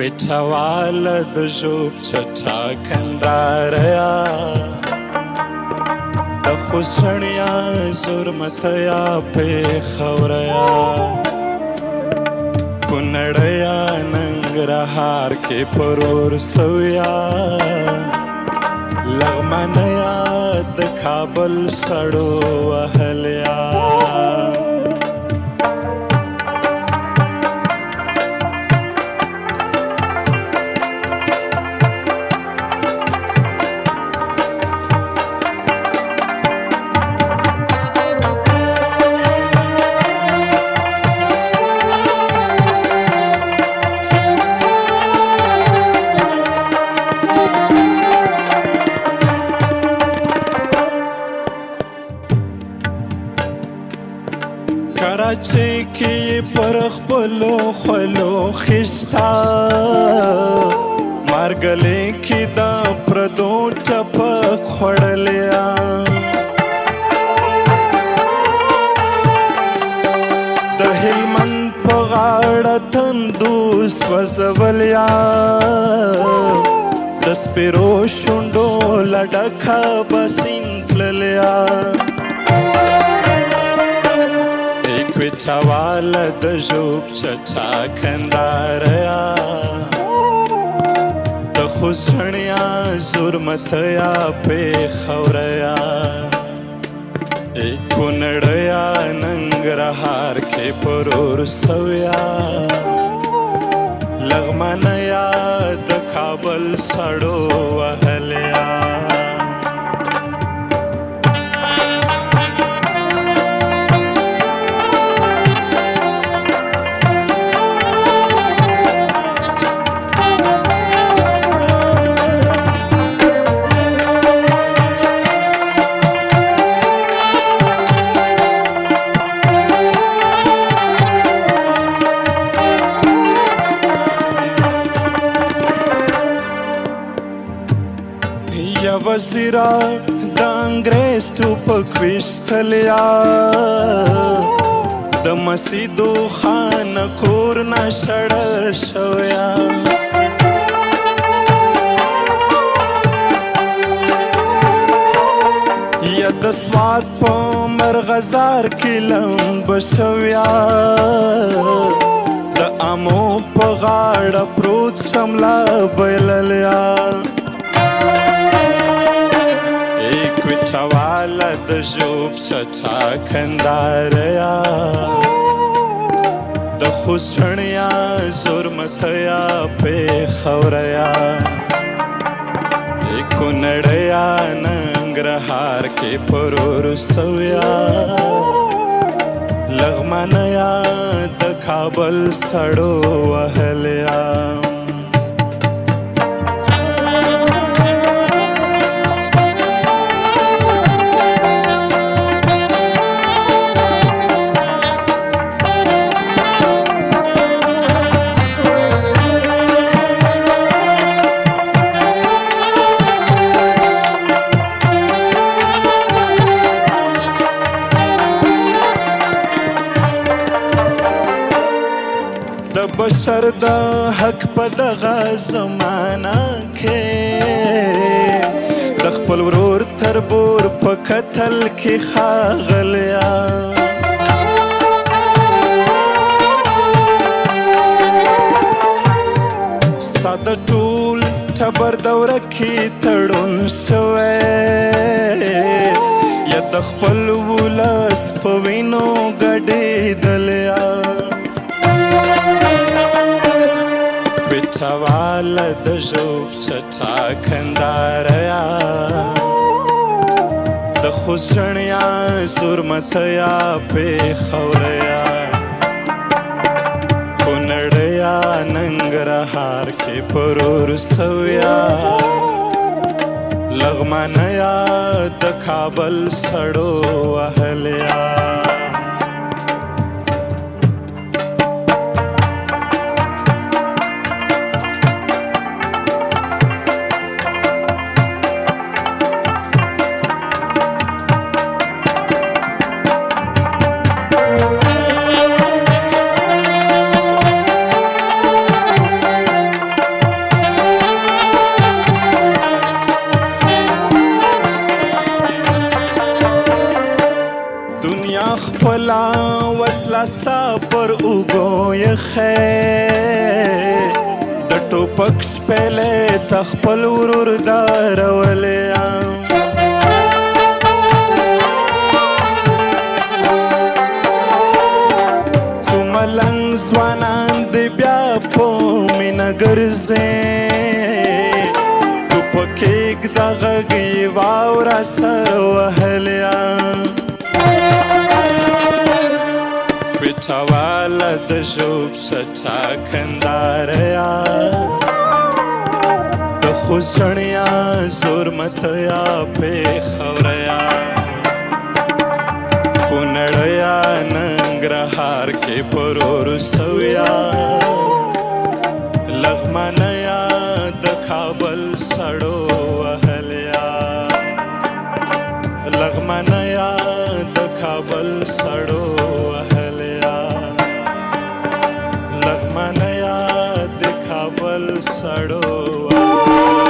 विठवाल د ژوب چټاکنډاریا د خوشڼیا زرمتیا پیښوریا کونړیا ننګرهار کې پرور سویا لغمنیا د کابل سړو وهلیا کراچۍ کې پر خپلو خولو خستا مارګلې کې د پردو ټپک خوړلیا د هلمند په غاړه تندو سوځولیا د سپیرو شونډو له ډکه بسین تللیا विठवाल د ژوب چټاکنډاریا د خوشڼیا زرمتیا پیښوریا کونړیا ننګرهار کې پرور سویا لغمنیا د کابل سړو وهلیا وزیرا د انګریز ټوپک ویشتلیا د مسیدو خانه کور نه شړل شویا یا د سوات په مرغزار کې لمب شویا د امو په غاړه پروت سملا بللیا विठवाल د ژوب چټاکنډاریا د خوشڼیا زرمتیا پیښوریا کونړیا ننګرهار کې پرور سویا لغمنیا د کابل سړو وهلیا بشر د حق په دغه زمانہ کې د خپل ورور تربور په قتل کې ښاغلیا ستا د ټول ټبر دوره کې تړون شوی یا د خپل ولس په وینو ګډېدلیا विठवाल د ژوب چټاکنډاریا د خوشڼیا زرمتیا پیښوریا کونړیا ننګرهار کې پرور سویا لغمنیا د کابل سړو وهلیا راستا پر اوګو یخه د ټوپک سپېلې تخپل ورور دارولې څو ملنګ ځوانان دې بیا په مینه ګرځې ټوپکېږ د غږ یې واوره سر وهلیا کوټواله د ژوب چټاکنداریا د خوشڼیا زورمتیا پېښوریا کونړیا ننګرهار کې پرور سویا لغمنیا د کابل سړو وهلیا لغمنیا د کابل سړو وهلیا لغمنیا د کابل سړو وهلیا